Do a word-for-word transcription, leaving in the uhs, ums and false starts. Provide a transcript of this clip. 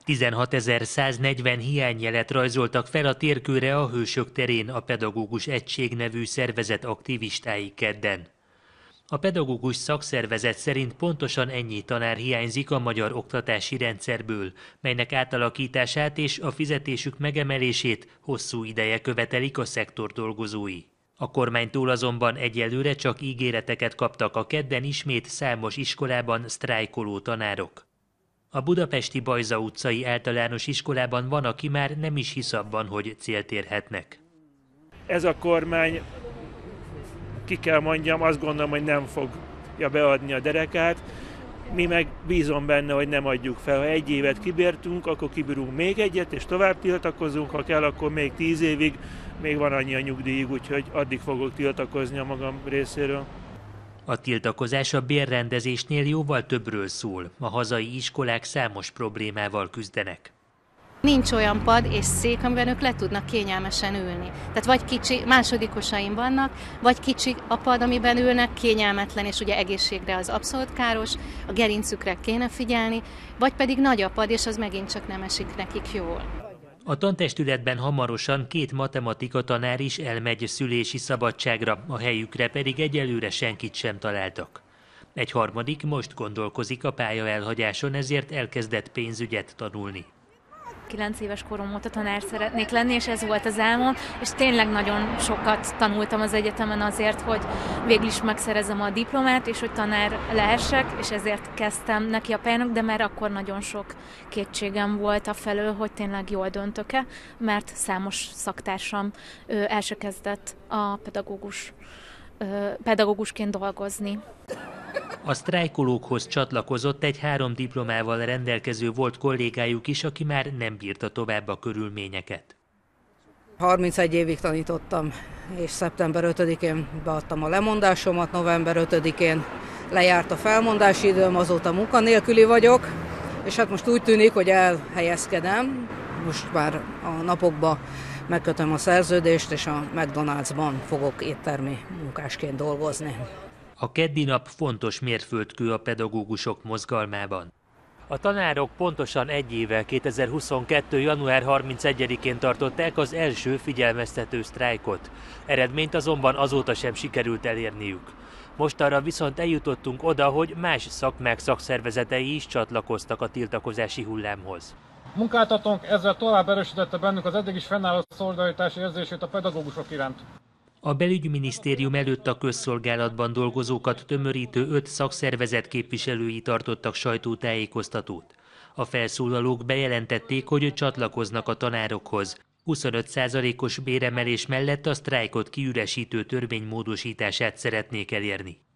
tizenhatezer-száznegyven hiányjelet rajzoltak fel a Térkőre a Hősök terén a Pedagógus Egység nevű szervezet aktivistái kedden. A pedagógus szakszervezet szerint pontosan ennyi tanár hiányzik a magyar oktatási rendszerből, melynek átalakítását és a fizetésük megemelését hosszú ideje követelik a szektor dolgozói. A kormánytól azonban egyelőre csak ígéreteket kaptak a kedden ismét számos iskolában sztrájkoló tanárok. A budapesti Bajza utcai általános iskolában van, aki már nem is hisz abban, hogy célt érhetnek. Ez a kormány, ki kell mondjam, azt gondolom, hogy nem fogja beadni a derekát. Mi meg bízom benne, hogy nem adjuk fel. Ha egy évet kibírtunk, akkor kibírunk még egyet, és tovább tiltakozunk, ha kell, akkor még tíz évig, még van annyi a nyugdíjig, úgyhogy addig fogok tiltakozni a magam részéről. A tiltakozás a bérrendezésnél jóval többről szól. A hazai iskolák számos problémával küzdenek. Nincs olyan pad és szék, amiben ők le tudnak kényelmesen ülni. Tehát vagy kicsi, másodikosaim vannak, vagy kicsi a pad, amiben ülnek, kényelmetlen, és ugye egészségre az abszolút káros, a gerincükre kéne figyelni, vagy pedig nagy a pad, és az megint csak nem esik nekik jól. A tantestületben hamarosan két matematika tanár is elmegy szülési szabadságra, a helyükre pedig egyelőre senkit sem találtak. Egy harmadik most gondolkozik a pálya elhagyáson, ezért elkezdett pénzügyet tanulni. kilenc éves korom óta tanár szeretnék lenni, és ez volt az álmom, és tényleg nagyon sokat tanultam az egyetemen azért, hogy végül is megszerezem a diplomát, és hogy tanár lehessek, és ezért kezdtem neki a pályának, de már akkor nagyon sok kétségem volt afelől, hogy tényleg jól döntök-e, mert számos szaktársam el se kezdett a pedagógus, pedagógusként dolgozni. A sztrájkolókhoz csatlakozott egy három diplomával rendelkező volt kollégájuk is, aki már nem bírta tovább a körülményeket. harmincegy évig tanítottam, és szeptember ötödikén beadtam a lemondásomat, november ötödikén lejárt a felmondási időm, azóta munkanélküli vagyok, és hát most úgy tűnik, hogy elhelyezkedem. Most már a napokban megkötöm a szerződést, és a McDonald'sban fogok éttermi munkásként dolgozni. A keddi nap fontos mérföldkő a pedagógusok mozgalmában. A tanárok pontosan egy éve, kétezer-huszonkettő. január harmincegyedikén tartották az első figyelmeztető sztrájkot. Eredményt azonban azóta sem sikerült elérniük. Mostanra viszont eljutottunk oda, hogy más szakmák szakszervezetei is csatlakoztak a tiltakozási hullámhoz. Munkáltatónk ezzel tovább erősítette bennük az eddig is fennálló szolidaritási érzését a pedagógusok iránt. A belügyminisztérium előtt a közszolgálatban dolgozókat tömörítő öt szakszervezet képviselői tartottak sajtótájékoztatót. A felszólalók bejelentették, hogy csatlakoznak a tanárokhoz. huszonöt százalékos béremelés mellett a sztrájkot kiüresítő törvény módosítását szeretnék elérni.